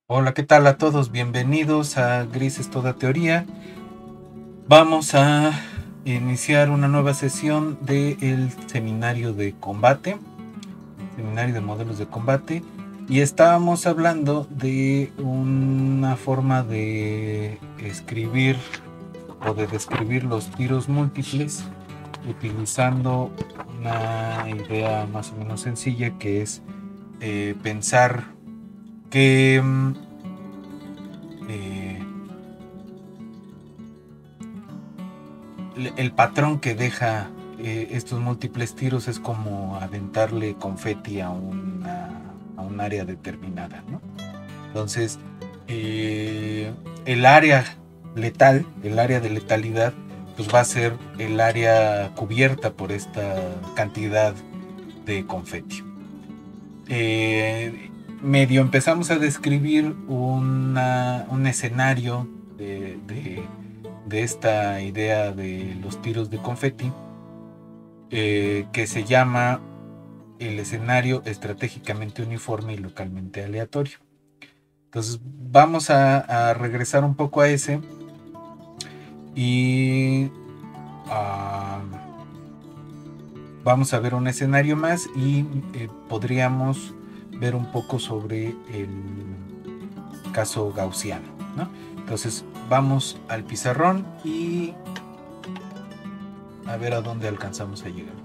Hola, ¿qué tal a todos? Bienvenidos a Grises Toda Teoría. Vamos a iniciar una nueva sesión del seminario de combate, seminario de modelos de combate, y estábamos hablando de una forma de escribir o de describir los tiros múltiples utilizando una idea más o menos sencilla que es pensar que el patrón que deja estos múltiples tiros es como aventarle confeti a un área determinada, ¿no? Entonces, el área letal, el área de letalidad, pues va a ser el área cubierta por esta cantidad de confeti. Medio empezamos a describir un escenario de esta idea de los tiros de confeti, que se llama el escenario estratégicamente uniforme y localmente aleatorio. Entonces vamos a regresar un poco a ese y vamos a ver un escenario más y podríamos ver un poco sobre el caso gaussiano, ¿no? Entonces vamos al pizarrón y a ver a dónde alcanzamos a llegar.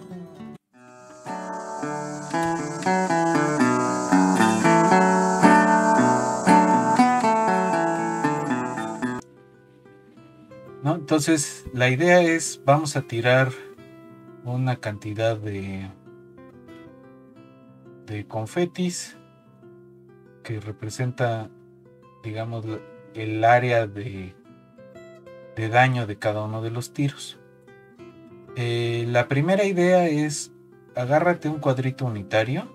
¿No? Entonces la idea es, vamos a tirar una cantidad de confetis que representa, digamos, el área de daño de cada uno de los tiros. La primera idea es, agárrate un cuadrito unitario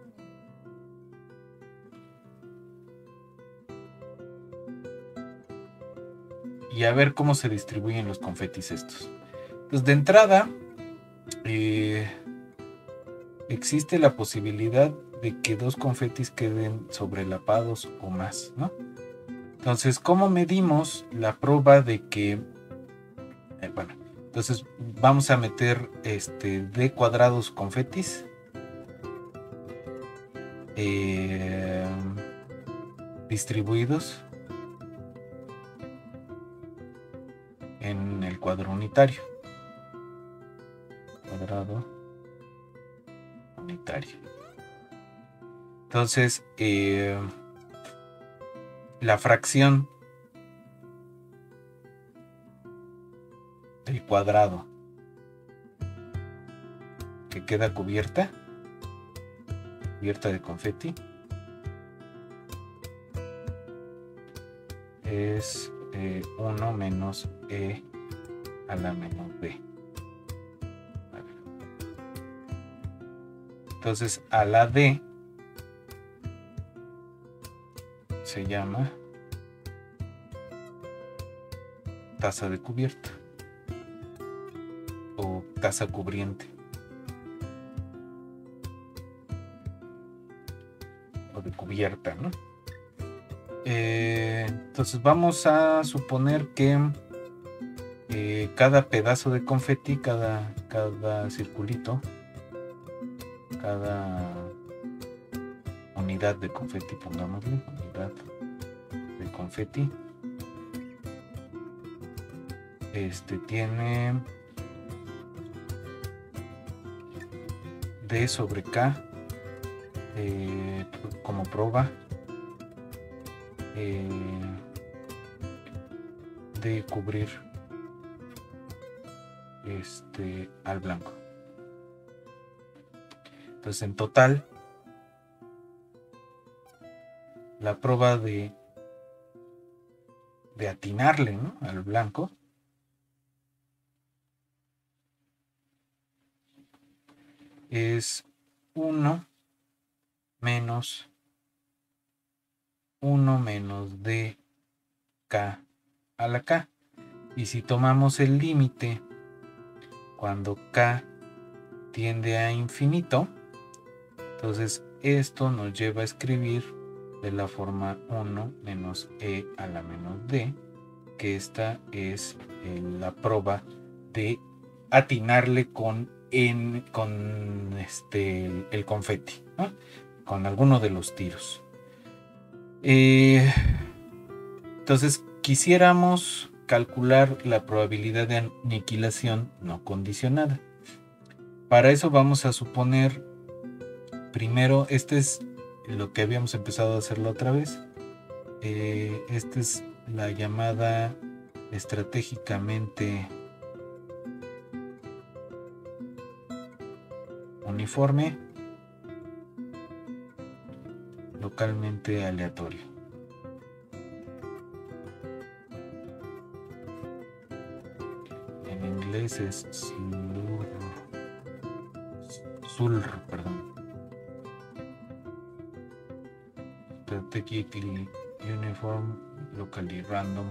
y a ver cómo se distribuyen los confetis estos. Entonces, de entrada, existe la posibilidad de que dos confetis queden sobrelapados o más, ¿no? Entonces, ¿cómo medimos la prueba de que, bueno, entonces vamos a meter d cuadrados confetis distribuidos en el cuadro unitario. Cuadrado unitario. Entonces, la fracción del cuadrado que queda cubierta de confeti es 1 menos e a la menos b. Entonces a la d se llama tasa de cubierta o tasa cubriente o de cubierta, ¿no? Entonces vamos a suponer que cada pedazo de confeti, cada circulito, cada unidad de confeti, pongámosle unidad de confeti, tiene D sobre K como prueba de cubrir al blanco. Entonces en total la prueba de atinarle, ¿no?, al blanco es 1 menos d k a la k. Y si tomamos el límite cuando k tiende a infinito, entonces esto nos lleva a escribir de la forma 1 menos e a la menos d, que esta es la prueba de atinarle con el confeti, ¿no? Con alguno de los tiros. Entonces quisiéramos calcular la probabilidad de aniquilación no condicionada. Para eso vamos a suponer primero, este es lo que habíamos empezado a hacer la otra vez. Esta es la llamada estratégicamente uniforme, localmente aleatorio. En inglés es SULR, perdón. Strategically uniform, locally random.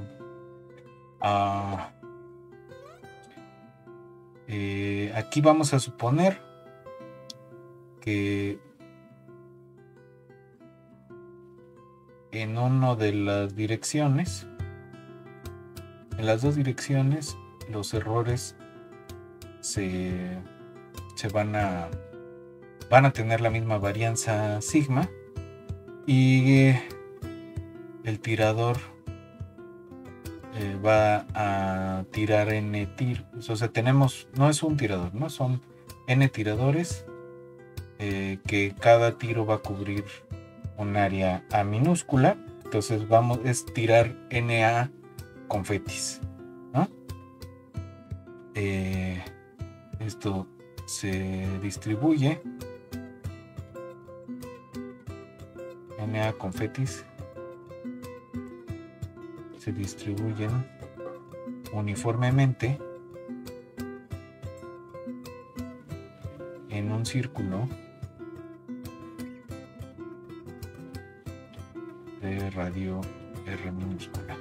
Aquí vamos a suponer que en una de las direcciones, en las dos direcciones, los errores van a tener la misma varianza sigma, y el tirador va a tirar n tiros. O sea, no es un tirador, ¿no? Son n tiradores, que cada tiro va a cubrir un área A minúscula. Entonces es tirar NA confetis, ¿no? Esto se distribuye, NA confetis se distribuyen uniformemente en un círculo de radio R minúscula.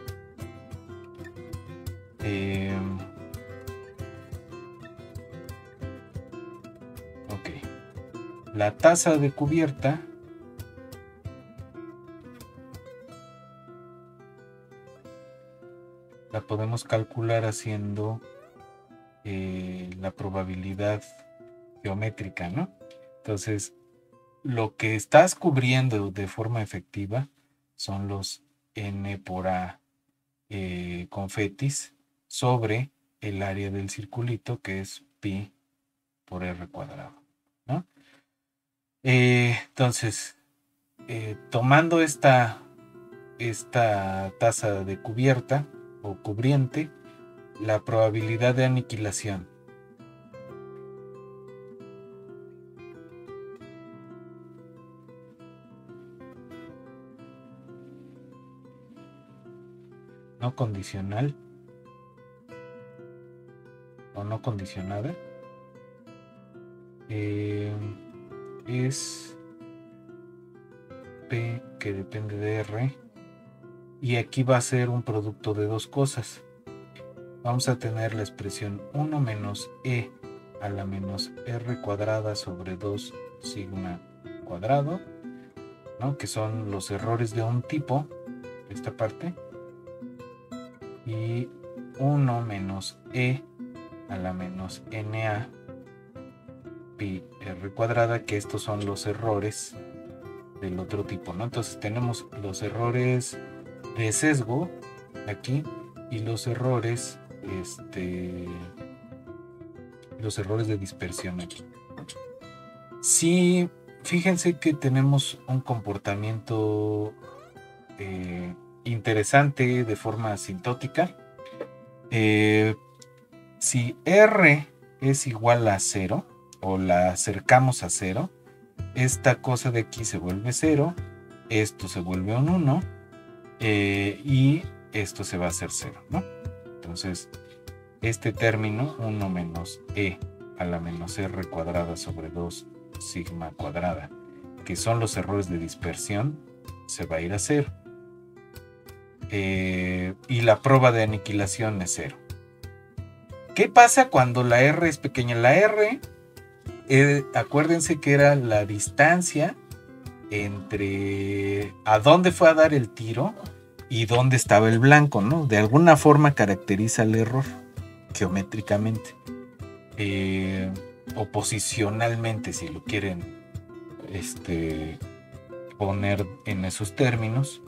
La tasa de cubierta la podemos calcular haciendo la probabilidad geométrica, ¿no? Entonces, lo que estás cubriendo de forma efectiva son los n por a confetis sobre el área del circulito, que es pi por r cuadrado, ¿no? Entonces, tomando esta tasa de cubierta o cubriente, la probabilidad de aniquilación no condicional o no condicionada es P, que depende de R, y aquí va a ser un producto de dos cosas. Vamos a tener la expresión 1 menos E a la menos R cuadrada sobre 2 sigma cuadrado, ¿no? Que son los errores de un tipo, esta parte, y 1 menos E a la menos NA pi R cuadrada, que estos son los errores del otro tipo, ¿no? Entonces tenemos los errores de sesgo aquí y los errores de dispersión aquí. Sí, fíjense que tenemos un comportamiento interesante de forma asintótica. Si R es igual a 0 o la acercamos a 0, esta cosa de aquí se vuelve 0, esto se vuelve un 1, y esto se va a hacer 0, ¿no? Entonces, este término, 1 menos E a la menos R cuadrada sobre 2 sigma cuadrada, que son los errores de dispersión, se va a ir a 0. Y la prueba de aniquilación es 0. ¿Qué pasa cuando la R es pequeña? La R, acuérdense que era la distancia entre a dónde fue a dar el tiro y dónde estaba el blanco, ¿no? De alguna forma caracteriza el error geométricamente o posicionalmente, si lo quieren poner en esos términos.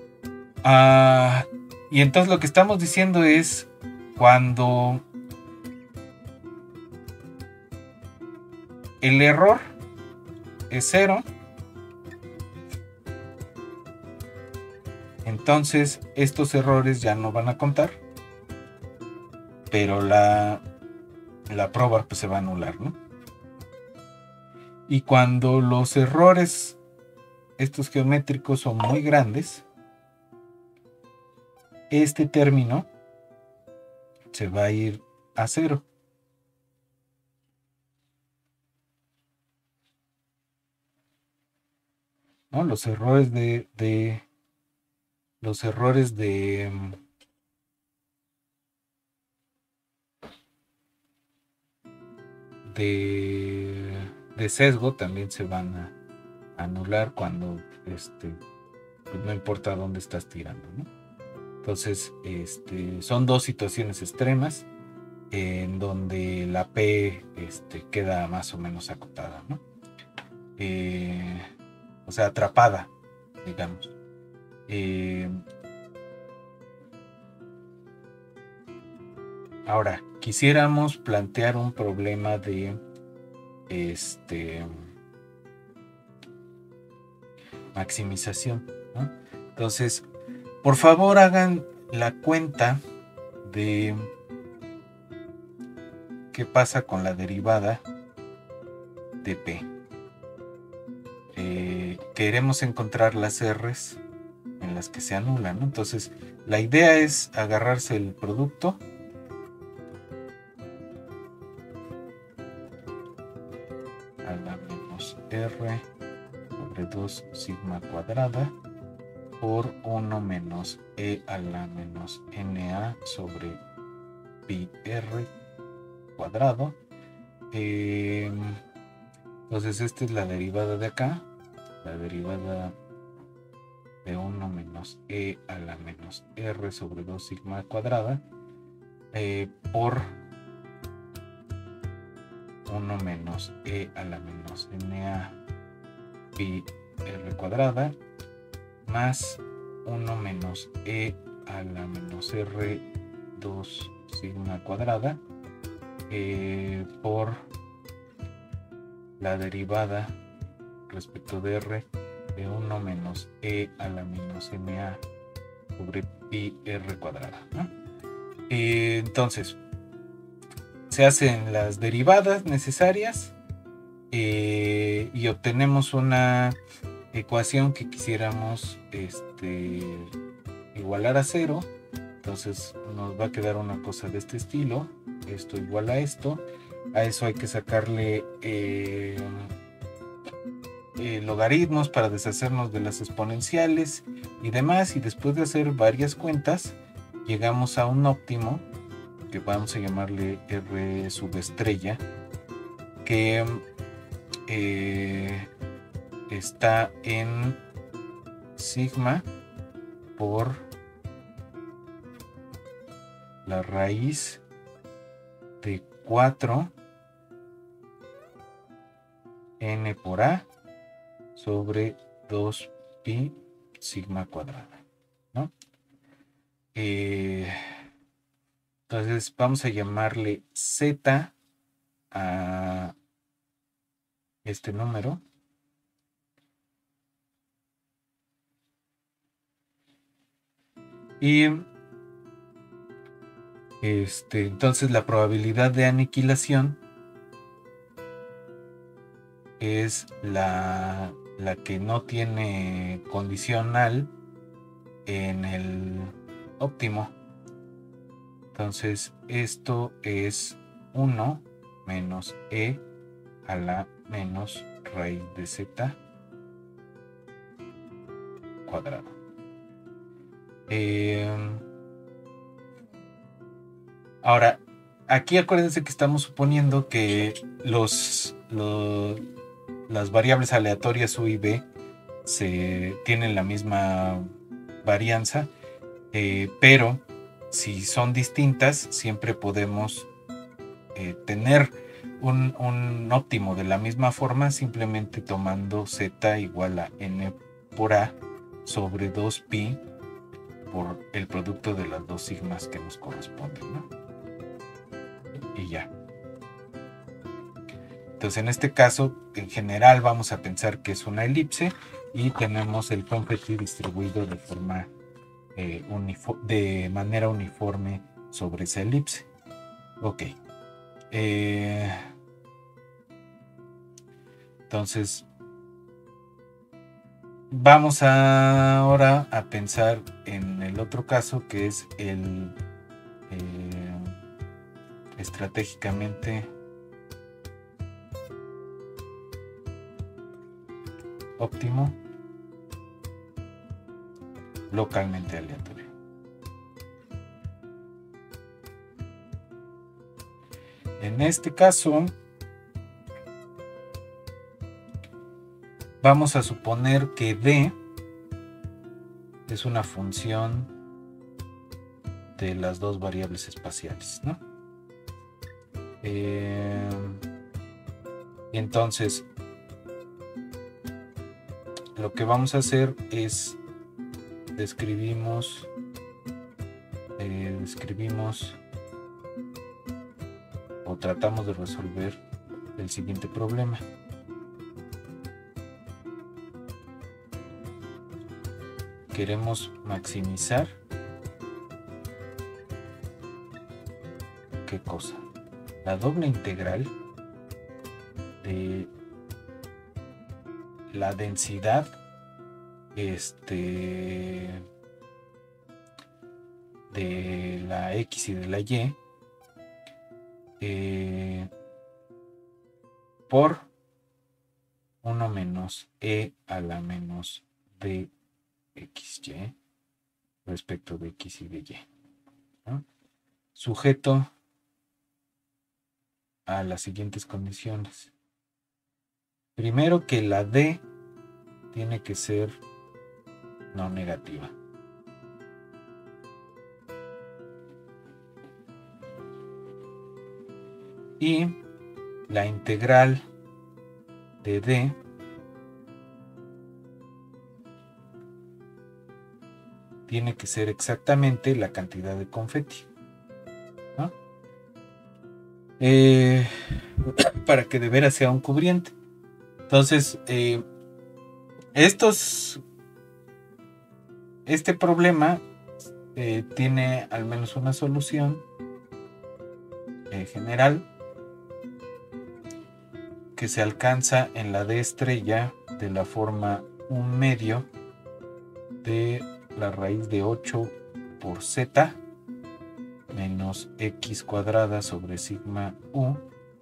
Y entonces lo que estamos diciendo es cuando el error es 0, entonces estos errores ya no van a contar, pero la prueba pues se va a anular, ¿no? Y cuando los errores estos geométricos son muy grandes, este término se va a ir a 0. ¿No? Los errores de sesgo también se van a anular cuando pues no importa dónde estás tirando, ¿no? Entonces son dos situaciones extremas en donde la P queda más o menos acotada, ¿no? O sea, atrapada, digamos. Ahora, quisiéramos plantear un problema de maximización, ¿no? Entonces, por favor hagan la cuenta de qué pasa con la derivada de P. Queremos encontrar las R's en las que se anulan, ¿no? Entonces, la idea es agarrarse el producto a la menos R sobre 2 sigma cuadrada por 1 menos E a la menos NA sobre pi R cuadrado. Entonces esta es la derivada de acá, la derivada de 1 menos E a la menos R sobre 2 sigma cuadrada por 1 menos E a la menos NA pi R cuadrada más 1 menos E a la menos R 2 sigma cuadrada por la derivada respecto de R de 1 menos E a la menos NA sobre pi R cuadrada, ¿no? Entonces, se hacen las derivadas necesarias y obtenemos una ecuación que quisiéramos igualar a 0. Entonces nos va a quedar una cosa de este estilo, esto igual a esto. A eso hay que sacarle logaritmos para deshacernos de las exponenciales y demás, y después de hacer varias cuentas llegamos a un óptimo que vamos a llamarle R subestrella, que está en sigma por la raíz de 4 n por a sobre 2 pi sigma cuadrada, ¿no? Entonces vamos a llamarle z a este número. Y entonces la probabilidad de aniquilación es la que no tiene condicional en el óptimo. Entonces esto es 1 menos E a la menos raíz de z cuadrado. Ahora, aquí acuérdense que estamos suponiendo que las variables aleatorias U y B tienen la misma varianza, pero si son distintas, siempre podemos tener un óptimo de la misma forma, simplemente tomando z igual a n por a sobre 2pi por el producto de las dos sigmas que nos corresponden, ¿no? Y ya. Entonces, en este caso, en general vamos a pensar que es una elipse y tenemos el confeti distribuido de forma de manera uniforme sobre esa elipse. Ok. Entonces, vamos ahora a pensar en el otro caso, que es el estratégicamente óptimo localmente aleatorio. En este caso, vamos a suponer que D es una función de las dos variables espaciales, ¿no? Y entonces, lo que vamos a hacer es describimos o tratamos de resolver el siguiente problema. Queremos maximizar ¿qué cosa? La doble integral de la densidad de la X y de la Y por 1 menos E a la menos DXY respecto de X y de Y, ¿no? Sujeto a las siguientes condiciones. Primero, que la D tiene que ser no negativa. Y la integral de D tiene que ser exactamente la cantidad de confeti, ¿no? Para que de veras sea un cubriente. Entonces, este problema tiene al menos una solución general que se alcanza en la D estrella de la forma 1/2 de la raíz de 8 por z menos x cuadrada sobre sigma u,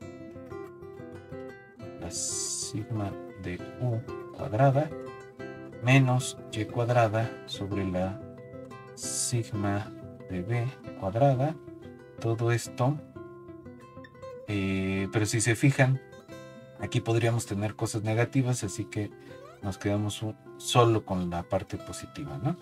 la sigma de u cuadrada menos y cuadrada sobre la sigma de b cuadrada. Todo esto, pero si se fijan, aquí podríamos tener cosas negativas, así que nos quedamos solo con la parte positiva, ¿no?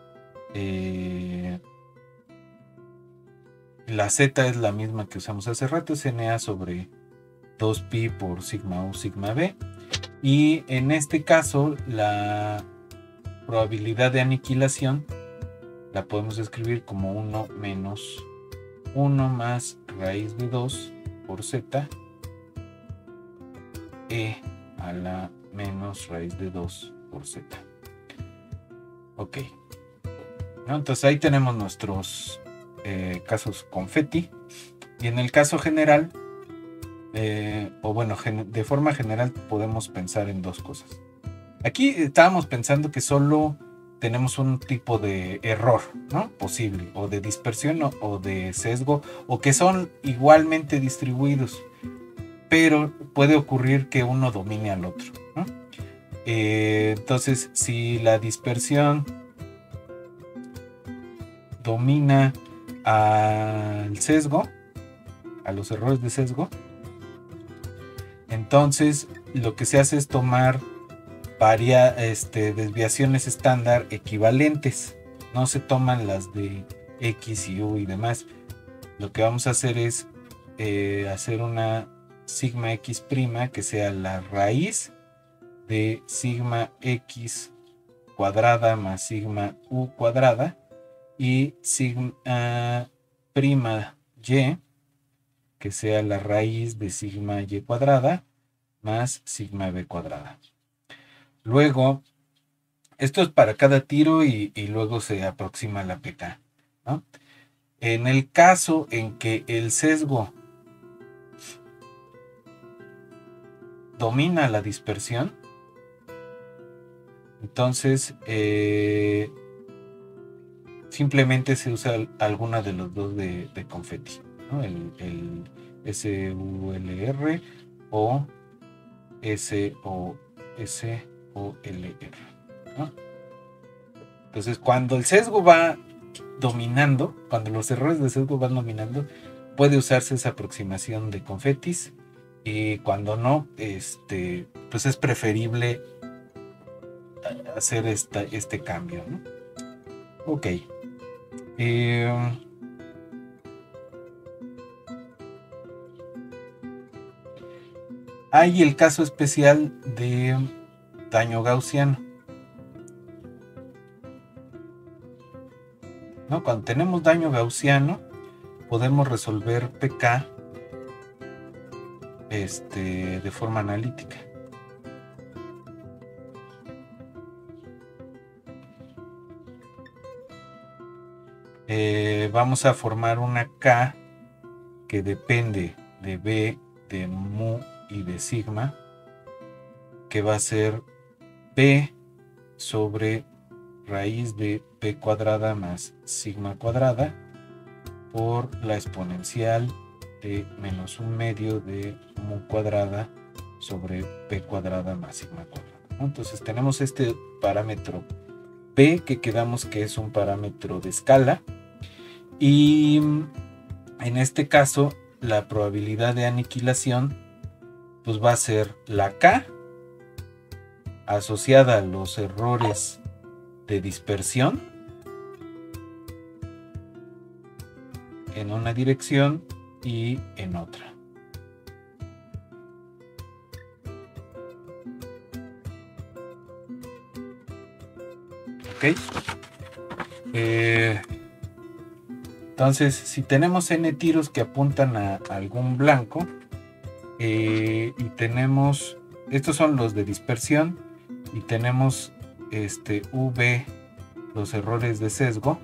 La z es la misma que usamos hace rato, es NA sobre 2pi por sigma u sigma b. Y en este caso, la probabilidad de aniquilación la podemos escribir como 1 menos 1 más raíz de 2 por z e a la menos raíz de 2 por z. Ok. ¿No? Entonces ahí tenemos nuestros casos confeti. Y en el caso general, o bueno, de forma general podemos pensar en dos cosas. Aquí estábamos pensando que solo tenemos un tipo de error, ¿no? Posible, o de dispersión o de sesgo, o que son igualmente distribuidos, pero puede ocurrir que uno domine al otro, ¿no? Entonces, si la dispersión domina al sesgo, a los errores de sesgo, entonces lo que se hace es tomar desviaciones estándar equivalentes. No se toman las de X y U y demás. Lo que vamos a hacer es hacer una sigma X' que sea la raíz de sigma X cuadrada más sigma U cuadrada y sigma prima Y que sea la raíz de sigma Y cuadrada más sigma B cuadrada. Luego, esto es para cada tiro y luego se aproxima la PK, ¿no? En el caso en que el sesgo domina la dispersión, entonces simplemente se usa alguna de los dos de confeti, ¿no? El SULR o SOLR, ¿no? Entonces, cuando el sesgo va dominando, cuando los errores de sesgo van dominando, puede usarse esa aproximación de confetis, y cuando no, pues es preferible hacer este cambio, ¿no? Ok. Hay el caso especial de daño gaussiano, ¿no? Cuando tenemos daño gaussiano, podemos resolver PK de forma analítica. Vamos a formar una K que depende de B, de mu y de sigma, que va a ser B sobre raíz de P cuadrada más sigma cuadrada por la exponencial de menos un medio de mu cuadrada sobre P cuadrada más sigma cuadrada, ¿no? Entonces tenemos este parámetro P, que quedamos que es un parámetro de escala, y en este caso la probabilidad de aniquilación pues va a ser la K asociada a los errores de dispersión en una dirección y en otra. Ok. Entonces, si tenemos n tiros que apuntan a algún blanco, y tenemos, estos son los de dispersión, y tenemos V, los errores de sesgo,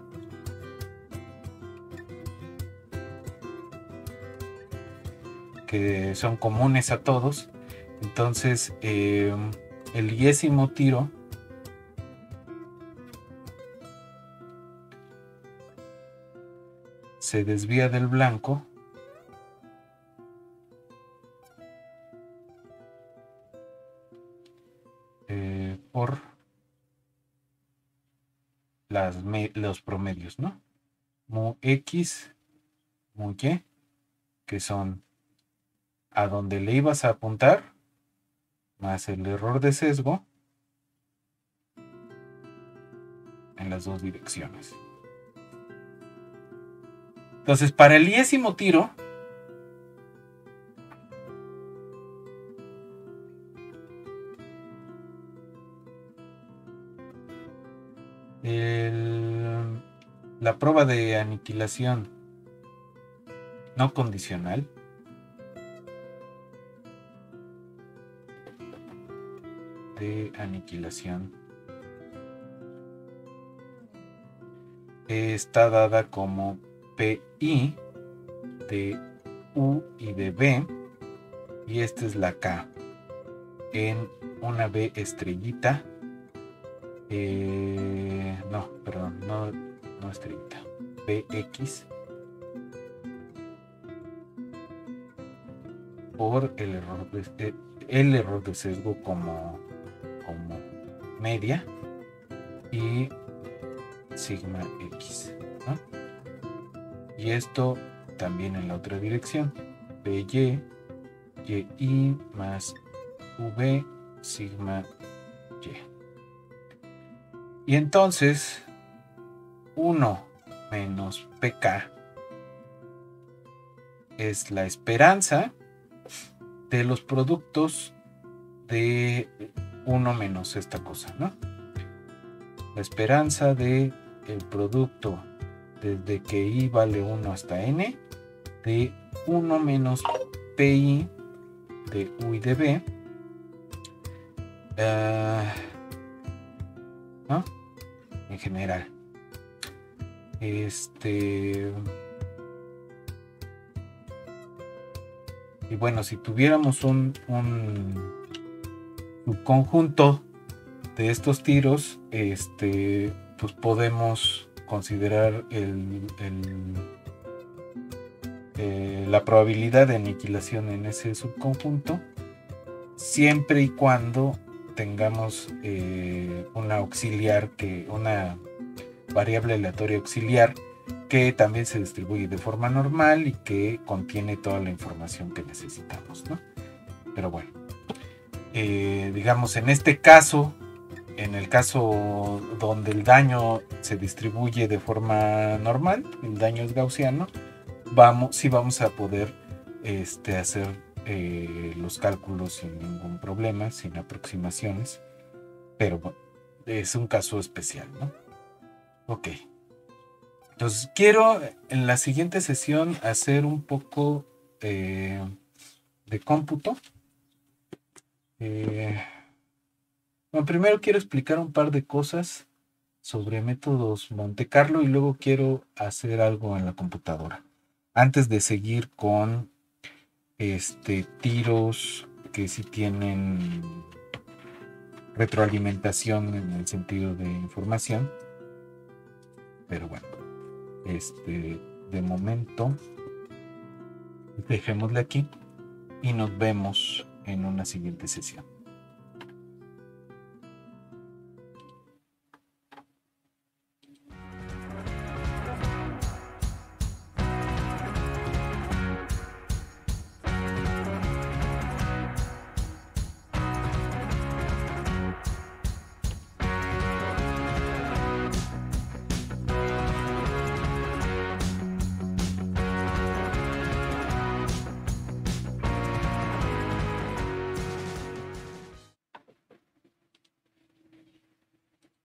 que son comunes a todos. Entonces el 10º tiro se desvía del blanco por los promedios, ¿no? Mu X, mu Y, que son a donde le ibas a apuntar, más el error de sesgo en las dos direcciones. Entonces, para el 10º tiro, la prueba de aniquilación no condicional está dada como PI de U y de B, y esta es la K en una B estrellita, no estrellita, BX, por el error de sesgo como media, y sigma X, ¿no? Y esto también en la otra dirección, BY, YI más V, sigma Y entonces 1 menos pk es la esperanza de los productos de 1 menos esta cosa, ¿no? La esperanza de el producto desde que i vale 1 hasta n de 1 menos pi de u y de b, ¿no? En general. Y bueno, si tuviéramos un subconjunto de estos tiros, pues podemos considerar la probabilidad de aniquilación en ese subconjunto, siempre y cuando tengamos una variable aleatoria auxiliar que también se distribuye de forma normal y que contiene toda la información que necesitamos, ¿no? Pero bueno, digamos en este caso, en el caso donde el daño se distribuye de forma normal, el daño es gaussiano, sí vamos a poder hacer los cálculos sin ningún problema, sin aproximaciones, pero bueno, es un caso especial, ¿no? Ok. Entonces quiero en la siguiente sesión hacer un poco de cómputo. Bueno, primero quiero explicar un par de cosas sobre métodos Monte Carlo y luego quiero hacer algo en la computadora. Antes de seguir con tiros que sí tienen retroalimentación en el sentido de información. Pero bueno, de momento dejémosle aquí y nos vemos en una siguiente sesión.